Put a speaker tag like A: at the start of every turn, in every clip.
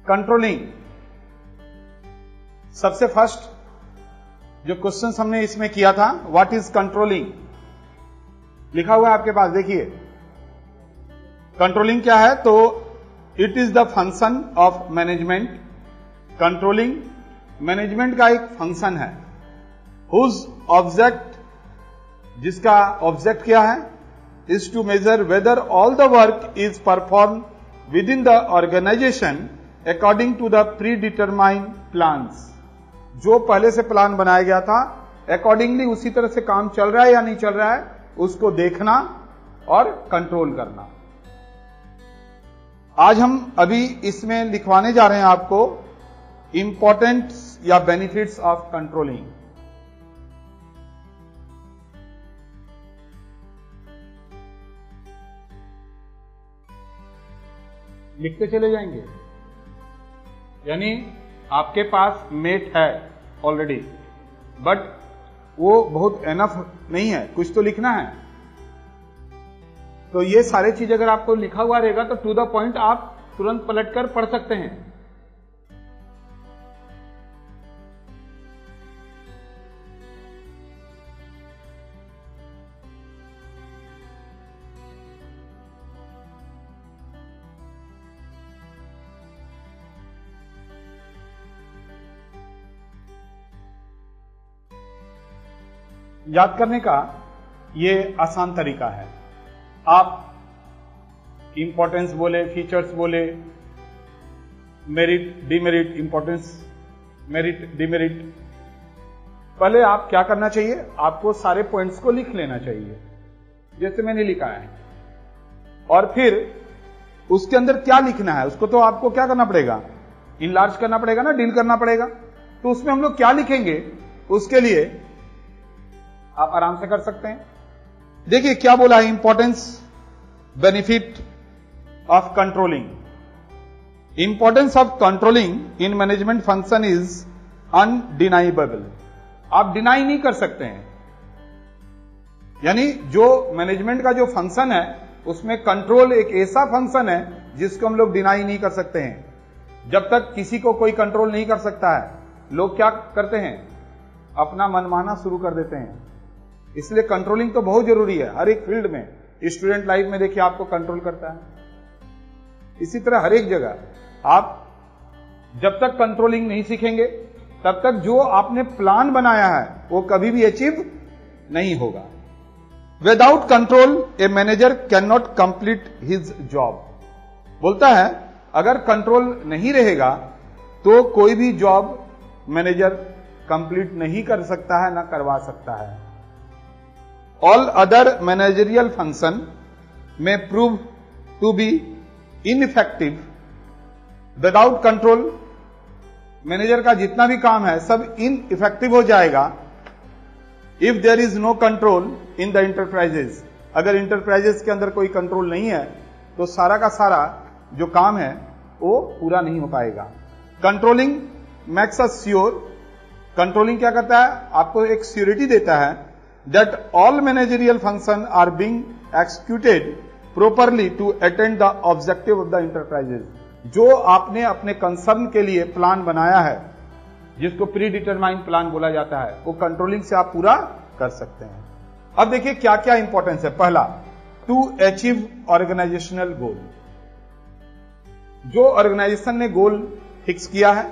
A: Controlling. सबसे first जो question हमने इसमें किया था, व्हाट इज कंट्रोलिंग, लिखा हुआ है आपके पास, देखिए कंट्रोलिंग क्या है। तो it is the function of management. Controlling management का एक फंक्शन है, हुज ऑब्जेक्ट, जिसका ऑब्जेक्ट क्या है, is to measure whether all the work is perform within the organisation according to the predetermined plans. जो पहले से plan बनाया गया था अकॉर्डिंगली उसी तरह से काम चल रहा है या नहीं चल रहा है, उसको देखना और कंट्रोल करना। आज हम अभी इसमें लिखवाने जा रहे हैं आपको इंपॉर्टेंस या बेनिफिट्स ऑफ कंट्रोलिंग। लिखते चले जाएंगे, यानी आपके पास मेट है ऑलरेडी, बट वो बहुत एनफ नहीं है, कुछ तो लिखना है। तो ये सारे चीज अगर आपको लिखा हुआ रहेगा तो टू द पॉइंट आप तुरंत पलटकर पढ़ सकते हैं। याद करने का ये आसान तरीका है, आप इंपॉर्टेंस बोले, फीचर्स बोले, merit demerit, importance merit demerit, पहले आप क्या करना चाहिए, आपको सारे पॉइंट्स को लिख लेना चाहिए जैसे मैंने लिखा है, और फिर उसके अंदर क्या लिखना है उसको तो आपको क्या करना पड़ेगा, इनलार्ज करना पड़ेगा ना, डील करना पड़ेगा। तो उसमें हम लोग क्या लिखेंगे उसके लिए आप आराम से कर सकते हैं। देखिए क्या बोला है, importance benefit of controlling. Importance of controlling in management function is undeniable. आप डिनाई नहीं कर सकते हैं, यानी जो मैनेजमेंट का जो फंक्शन है उसमें कंट्रोल एक ऐसा फंक्शन है जिसको हम लोग डिनाई नहीं कर सकते हैं। जब तक किसी को कोई कंट्रोल नहीं कर सकता है, लोग क्या करते हैं, अपना मनमाना शुरू कर देते हैं। इसलिए कंट्रोलिंग तो बहुत जरूरी है हर एक फील्ड में। स्टूडेंट लाइफ में देखिए आपको कंट्रोल करता है, इसी तरह हर एक जगह। आप जब तक कंट्रोलिंग नहीं सीखेंगे तब तक जो आपने प्लान बनाया है वो कभी भी अचीव नहीं होगा। Without control a manager can not complete his job. बोलता है अगर कंट्रोल नहीं रहेगा तो कोई भी जॉब मैनेजर कंप्लीट नहीं कर सकता है, ना करवा सकता है। All other managerial function may prove to be ineffective without control। Manager का जितना भी काम है सब इनइफेक्टिव हो जाएगा if there is no control in the enterprises। अगर इंटरप्राइजेस के अंदर कोई कंट्रोल नहीं है तो सारा का सारा जो काम है वो पूरा नहीं हो पाएगा। Controlling makes us sure. Controlling क्या करता है, आपको एक श्योरिटी देता है that all managerial function are being executed properly to attain the objective of the enterprises। जो आपने अपने कंसर्न के लिए प्लान बनाया है, जिसको प्री डिटरमाइंड प्लान बोला जाता है, वो कंट्रोलिंग से आप पूरा कर सकते हैं। अब देखिए क्या क्या इंपॉर्टेंस है। पहला, टू अचीव ऑर्गेनाइजेशनल गोल। जो ऑर्गेनाइजेशन ने गोल फिक्स किया है,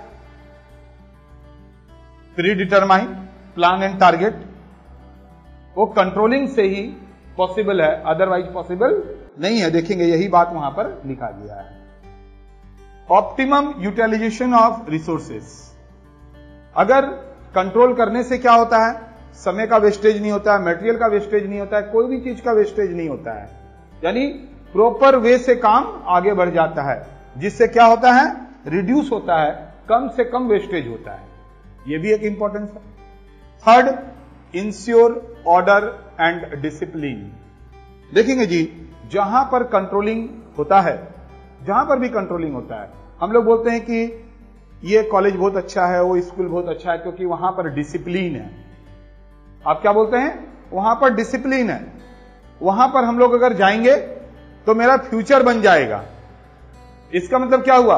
A: predetermined plan and target, वो कंट्रोलिंग से ही पॉसिबल है, अदरवाइज पॉसिबल नहीं है। देखेंगे यही बात वहां पर लिखा गया है। Optimum utilisation of resources. अगर कंट्रोल करने से क्या होता है, समय का वेस्टेज नहीं होता है, मटेरियल का वेस्टेज नहीं होता है, कोई भी चीज का वेस्टेज नहीं होता है, यानी प्रॉपर वे से काम आगे बढ़ जाता है, जिससे क्या होता है, रिड्यूस होता है, कम से कम वेस्टेज होता है। यह भी एक इंपॉर्टेंस है। Third, ensure order and discipline. देखेंगे जी, जहां पर कंट्रोलिंग होता है, जहां पर भी कंट्रोलिंग होता है, हम लोग बोलते हैं कि ये कॉलेज बहुत अच्छा है, वो स्कूल बहुत अच्छा है, क्योंकि वहां पर डिसिप्लिन है। आप क्या बोलते हैं, वहां पर डिसिप्लिन है, वहां पर हम लोग अगर जाएंगे तो मेरा फ्यूचर बन जाएगा। इसका मतलब क्या हुआ,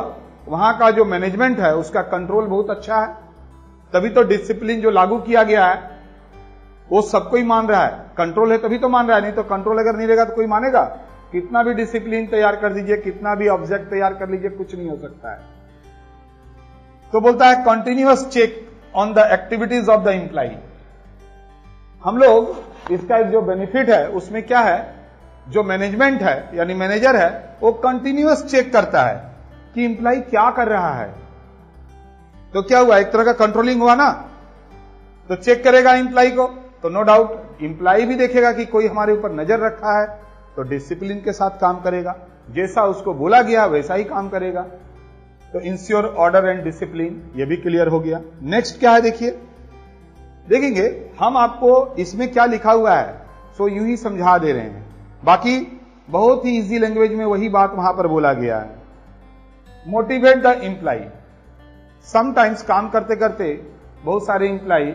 A: वहां का जो मैनेजमेंट है उसका कंट्रोल बहुत अच्छा है, तभी तो डिसिप्लिन जो लागू किया गया है वो सबको ही मान रहा है। कंट्रोल है तभी तो मान रहा है, नहीं तो कंट्रोल अगर नहीं रहेगा तो कोई मानेगा? कितना भी डिसिप्लिन तैयार कर दीजिए, कितना भी ऑब्जेक्ट तैयार कर लीजिए, कुछ नहीं हो सकता है। तो बोलता है continuous check on the activities of the employ. हम लोग इसका एक जो बेनिफिट है उसमें क्या है, जो मैनेजमेंट है यानी मैनेजर है वो कंटिन्यूअस चेक करता है कि एम्प्लॉय क्या कर रहा है। तो क्या हुआ, एक तरह का कंट्रोलिंग हुआ ना। तो चेक करेगा एम्प्लॉय को, तो नो डाउट एम्प्लॉय भी देखेगा कि कोई हमारे ऊपर नजर रखा है, तो डिसिप्लिन के साथ काम करेगा, जैसा उसको बोला गया वैसा ही काम करेगा। तो इंश्योर ऑर्डर एंड डिसिप्लिन, ये भी क्लियर हो गया। नेक्स्ट क्या है देखिए, देखेंगे हम आपको इसमें क्या लिखा हुआ है सो यूं ही समझा दे रहे हैं, बाकी बहुत ही इजी लैंग्वेज में वही बात वहां पर बोला गया है। Motivate the employ. समटाइम्स काम करते करते बहुत सारे एम्प्लॉय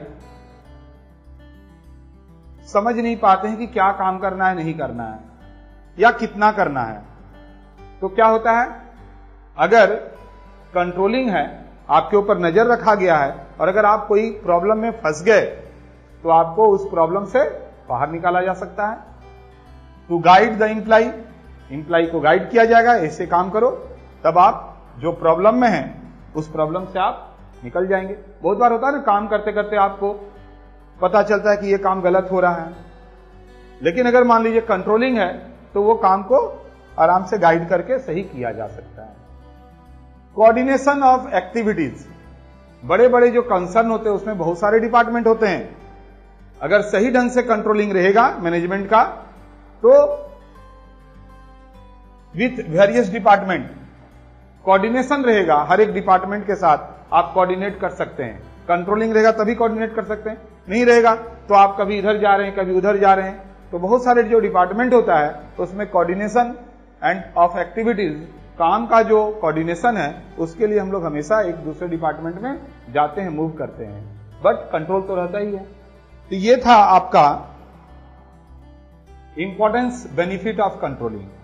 A: समझ नहीं पाते हैं कि क्या काम करना है, नहीं करना है या कितना करना है। तो क्या होता है, अगर कंट्रोलिंग है, आपके ऊपर नजर रखा गया है और अगर आप कोई प्रॉब्लम में फंस गए तो आपको उस प्रॉब्लम से बाहर निकाला जा सकता है। To guide the employ, employ को गाइड किया जाएगा, ऐसे काम करो, तब आप जो प्रॉब्लम में हैं उस प्रॉब्लम से आप निकल जाएंगे। बहुत बार होता है ना, काम करते करते आपको पता चलता है कि ये काम गलत हो रहा है, लेकिन अगर मान लीजिए कंट्रोलिंग है तो वो काम को आराम से गाइड करके सही किया जा सकता है। कोऑर्डिनेशन ऑफ एक्टिविटीज, बड़े बड़े जो कंसर्न होते हैं उसमें बहुत सारे डिपार्टमेंट होते हैं, अगर सही ढंग से कंट्रोलिंग रहेगा मैनेजमेंट का तो विथ वेरियस डिपार्टमेंट कोऑर्डिनेशन रहेगा, हर एक डिपार्टमेंट के साथ आप कोऑर्डिनेट कर सकते हैं। कंट्रोलिंग रहेगा तभी कोऑर्डिनेट कर सकते हैं, नहीं रहेगा तो आप कभी इधर जा रहे हैं कभी उधर जा रहे हैं। तो बहुत सारे जो डिपार्टमेंट होता है तो उसमें कोऑर्डिनेशन एंड ऑफ एक्टिविटीज, काम का जो कोऑर्डिनेशन है उसके लिए हम लोग हमेशा एक दूसरे डिपार्टमेंट में जाते हैं, मूव करते हैं, बट कंट्रोल तो रहता ही है। तो ये था आपका इंपॉर्टेंस बेनिफिट ऑफ कंट्रोलिंग।